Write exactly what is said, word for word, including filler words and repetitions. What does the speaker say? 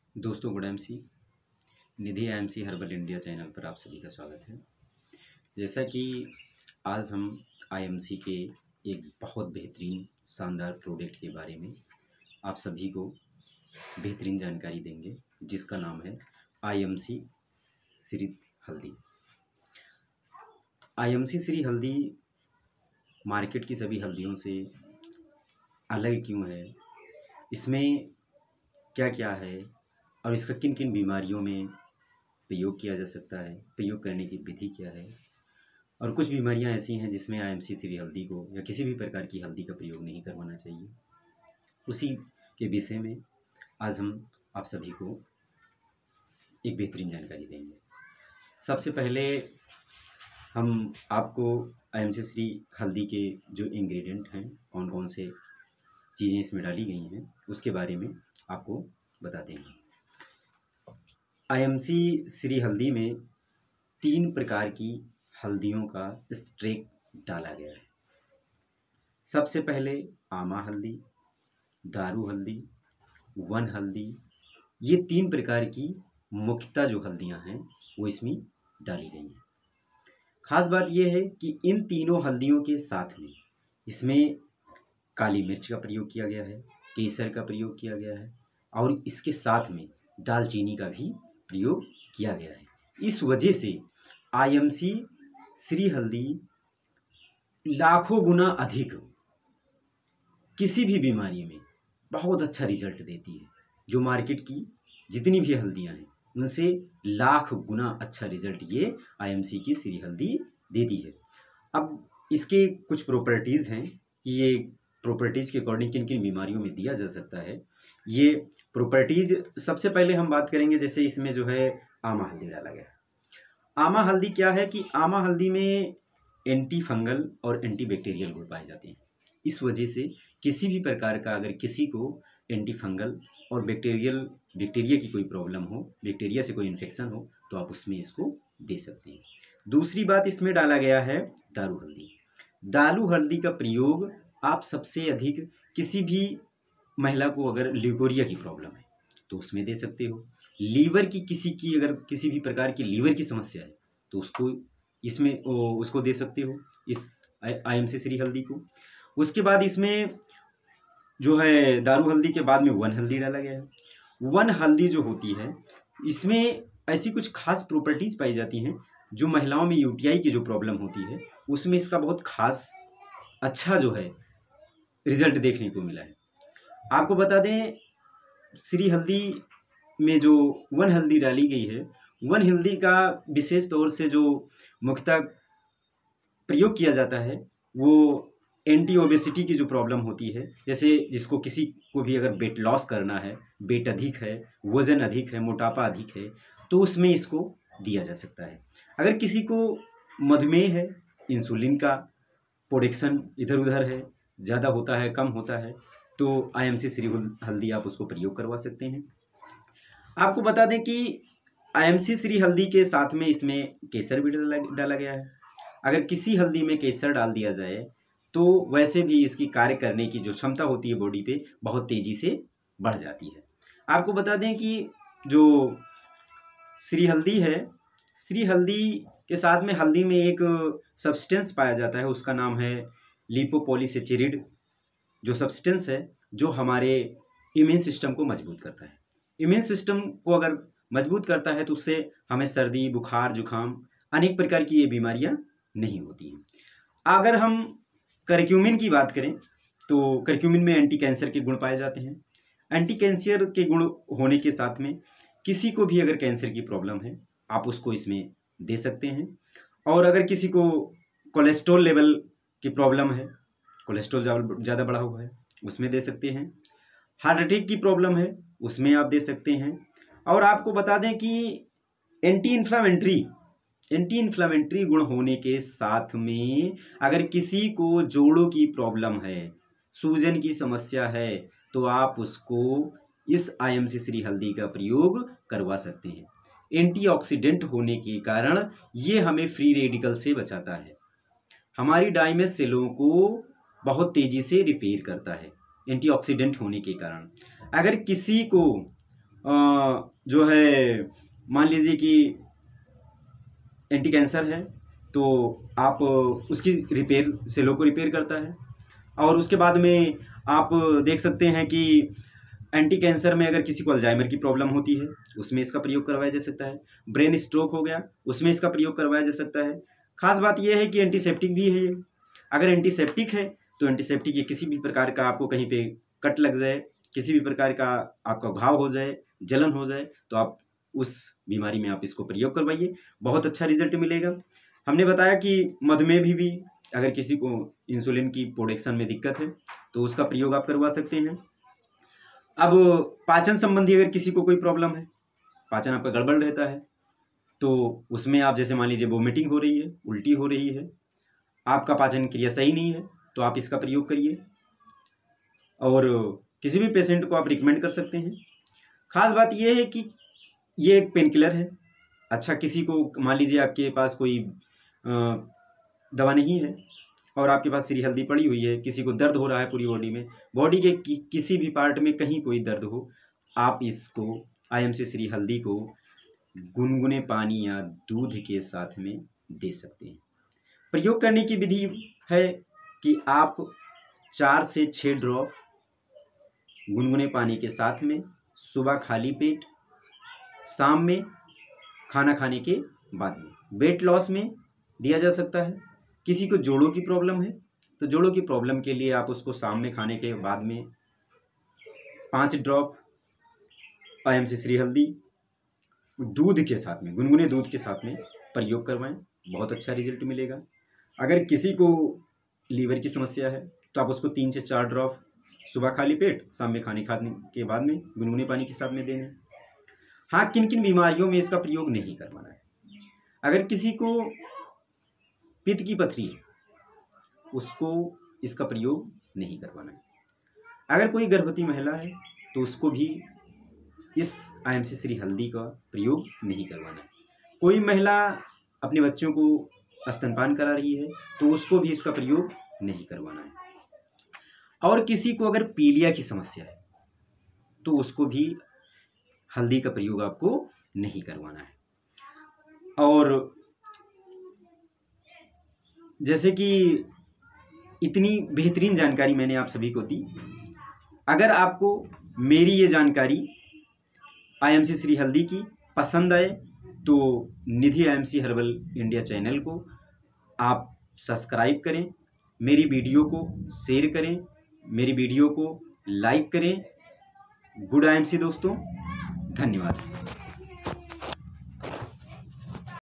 दोस्तों, good MC Nidhi MC herbal India channel पर आप सभी का स्वागत है। जैसा कि आज हम आईएमसी के एक बहुत बेहतरीन शानदार प्रोडक्ट के बारे में आप सभी को बेहतरीन जानकारी देंगे, जिसका नाम है आईएमसी श्री हल्दी। आईएमसी श्री हल्दी मार्केट की सभी हल्दियों से अलग क्यों है, इसमें क्या क्या है और इसका किन किन बीमारियों में प्रयोग किया जा सकता है, प्रयोग करने की विधि क्या है, और कुछ बीमारियां ऐसी हैं जिसमें आईएमसी श्री हल्दी को या किसी भी प्रकार की हल्दी का प्रयोग नहीं करवाना चाहिए। उसी के विषय में आज हम आप सभी को एक बेहतरीन जानकारी देंगे। सबसे पहले हम आपको आईएमसी श्री हल्दी के जो इंग्रेडिएंट हैं, कौन कौन से चीज़ें इसमें डाली गई हैं, उसके बारे में आपको बता देंगे। आईएमसी श्री हल्दी में तीन प्रकार की हल्दियों का स्ट्रेक डाला गया है। सबसे पहले आमा हल्दी, दारू हल्दी, वन हल्दी, ये तीन प्रकार की मुख्यतः जो हल्दियां हैं वो इसमें डाली गई हैं। खास बात यह है कि इन तीनों हल्दियों के साथ में इसमें काली मिर्च का प्रयोग किया गया है, केसर का प्रयोग किया गया है और इसके साथ में दालचीनी का भी प्रयोग किया गया है। इस वजह से आईएमसी श्री हल्दी लाखों गुना अधिक किसी भी बीमारी में बहुत अच्छा रिजल्ट देती है। जो मार्केट की जितनी भी हल्दियां हैं उनसे लाख गुना अच्छा रिजल्ट ये आईएमसी की श्री हल्दी देती है। अब इसके कुछ प्रॉपर्टीज़ हैं कि ये प्रॉपर्टीज़ के अकॉर्डिंग किन किन बीमारियों में दिया जा सकता है। ये प्रॉपर्टीज सबसे पहले हम बात करेंगे, जैसे इसमें जो है आमा हल्दी डाला गया। आमा हल्दी क्या है कि आमा हल्दी में एंटी फंगल और एंटी बैक्टीरियल गुण पाए जाते हैं। इस वजह से किसी भी प्रकार का अगर किसी को एंटी फंगल और बैक्टीरियल बैक्टीरिया की कोई प्रॉब्लम हो, बैक्टीरिया से कोई इन्फेक्शन हो, तो आप उसमें इसको दे सकते हैं। दूसरी बात, इसमें डाला गया है दारू हल्दी। दारू हल्दी का प्रयोग आप सबसे अधिक किसी भी महिला को अगर ल्यूकोरिया की प्रॉब्लम है तो उसमें दे सकते हो। लीवर की किसी की अगर किसी भी प्रकार की लीवर की समस्या है तो उसको इसमें उसको दे सकते हो, इस आईएमसी श्री हल्दी को। उसके बाद इसमें जो है दारू हल्दी के बाद में वन हल्दी डाला गया है। वन हल्दी जो होती है इसमें ऐसी कुछ खास प्रॉपर्टीज पाई जाती हैं जो महिलाओं में यूटीआई की जो प्रॉब्लम होती है उसमें इसका बहुत खास अच्छा जो है रिजल्ट देखने को मिला है। आपको बता दें, श्री हल्दी में जो वन हल्दी डाली गई है, वन हल्दी का विशेष तौर से जो मुख्यतः प्रयोग किया जाता है वो एंटी ओबेसिटी की जो प्रॉब्लम होती है, जैसे जिसको किसी को भी अगर वेट लॉस करना है, वेट अधिक है, वजन अधिक है, मोटापा अधिक है, तो उसमें इसको दिया जा सकता है। अगर किसी को मधुमेह है, इंसुलिन का प्रोडक्शन इधर उधर है, ज़्यादा होता है कम होता है, तो आईएमसी श्री हल्दी आप उसको प्रयोग करवा सकते हैं। आपको बता दें कि आईएमसी श्री हल्दी के साथ में इसमें केसर भी डाला डाला गया है। अगर किसी हल्दी में केसर डाल दिया जाए तो वैसे भी इसकी कार्य करने की जो क्षमता होती है बॉडी पे बहुत तेज़ी से बढ़ जाती है। आपको बता दें कि जो श्री हल्दी है, श्री हल्दी के साथ में हल्दी में एक सब्सटेंस पाया जाता है, उसका नाम है लिपोपॉलीसेचेरिड। जो सब्सटेंस है जो हमारे इम्यून सिस्टम को मजबूत करता है। इम्यून सिस्टम को अगर मजबूत करता है तो उससे हमें सर्दी, बुखार, जुखाम, अनेक प्रकार की ये बीमारियां नहीं होती हैं। अगर हम करक्यूमिन की बात करें तो करक्यूमिन में एंटी कैंसर के गुण पाए जाते हैं। एंटी कैंसर के गुण होने के साथ में किसी को भी अगर कैंसर की प्रॉब्लम है आप उसको इसमें दे सकते हैं। और अगर किसी को कोलेस्ट्रॉल लेवल की प्रॉब्लम है, कोलेस्ट्रॉल ज़्यादा बढ़ा हुआ है, उसमें दे सकते हैं। हार्ट अटैक की प्रॉब्लम है उसमें आप दे सकते हैं। और आपको बता दें कि एंटी इन्फ्लामेटरी एंटी इन्फ्लामेटरी गुण होने के साथ में अगर किसी को जोड़ों की प्रॉब्लम है, सूजन की समस्या है, तो आप उसको इस आईएमसी श्री हल्दी का प्रयोग करवा सकते हैं। एंटीऑक्सीडेंट होने के कारण ये हमें फ्री रेडिकल से बचाता है, हमारी डाइमेज सेलों को बहुत तेज़ी से रिपेयर करता है एंटीऑक्सीडेंट होने के कारण। अगर किसी को जो है मान लीजिए कि एंटी कैंसर है, तो आप उसकी रिपेयर, सेलों को रिपेयर करता है। और उसके बाद में आप देख सकते हैं कि एंटी कैंसर में अगर किसी को अल्जाइमर की प्रॉब्लम होती है, उसमें इसका प्रयोग करवाया जा सकता है। ब्रेन स्ट्रोक हो गया, उसमें इसका प्रयोग करवाया जा सकता है। खास बात यह है कि एंटीसेप्टिक भी है ये। अगर एंटीसेप्टिक है तो एंटीसेप्टिक ये किसी भी प्रकार का आपको कहीं पे कट लग जाए, किसी भी प्रकार का आपका घाव हो जाए, जलन हो जाए, तो आप उस बीमारी में आप इसको प्रयोग करवाइए, बहुत अच्छा रिजल्ट मिलेगा। हमने बताया कि मधुमेह भी, भी अगर किसी को इंसुलिन की प्रोडक्शन में दिक्कत है तो उसका प्रयोग आप करवा सकते हैं। अब पाचन संबंधी अगर किसी को कोई प्रॉब्लम है, पाचन आपका गड़बड़ रहता है, तो उसमें आप जैसे मान लीजिए वोमिटिंग हो रही है, उल्टी हो रही है, आपका पाचन क्रिया सही नहीं है, तो आप इसका प्रयोग करिए। और किसी भी पेशेंट को आप रिकमेंड कर सकते हैं। खास बात यह है कि ये एक पेन किलर है। अच्छा, किसी को मान लीजिए आपके पास कोई दवा नहीं है और आपके पास श्री हल्दी पड़ी हुई है, किसी को दर्द हो रहा है पूरी बॉडी में, बॉडी के कि, किसी भी पार्ट में कहीं कोई दर्द हो, आप इसको आईएमसी श्री हल्दी को गुनगुने पानी या दूध के साथ में दे सकते हैं। प्रयोग करने की विधि है कि आप चार से छः ड्रॉप गुनगुने पानी के साथ में सुबह खाली पेट, शाम में खाना खाने के बाद में। वेट लॉस में दिया जा सकता है। किसी को जोड़ों की प्रॉब्लम है तो जोड़ों की प्रॉब्लम के लिए आप उसको शाम में खाने के बाद में पाँच ड्रॉप आईएमसी श्री हल्दी दूध के साथ में, गुनगुने दूध के साथ में प्रयोग करवाएं, बहुत अच्छा रिजल्ट मिलेगा। अगर किसी को लीवर की समस्या है तो आप उसको तीन से चार ड्रॉप सुबह खाली पेट, शाम में खाने खाने के बाद में गुनगुने पानी के साथ में देने। हाँ, किन किन बीमारियों में इसका प्रयोग नहीं करवाना है। अगर किसी को पित्त की पथरी है, उसको इसका प्रयोग नहीं करवाना है। अगर कोई गर्भवती महिला है तो उसको भी इस आईएमसी श्री हल्दी का प्रयोग नहीं करवाना है। कोई महिला अपने बच्चों को स्तनपान करा रही है तो उसको भी इसका प्रयोग नहीं करवाना है। और किसी को अगर पीलिया की समस्या है तो उसको भी हल्दी का प्रयोग आपको नहीं करवाना है। और जैसे कि इतनी बेहतरीन जानकारी मैंने आप सभी को दी, अगर आपको मेरी ये जानकारी आईएमसी श्री हल्दी की पसंद आए तो Nidhi IMC herbal India channel को आप सब्सक्राइब करें, मेरी वीडियो को शेयर करें, मेरी वीडियो को लाइक करें। गुड आईएमसी दोस्तों, धन्यवाद।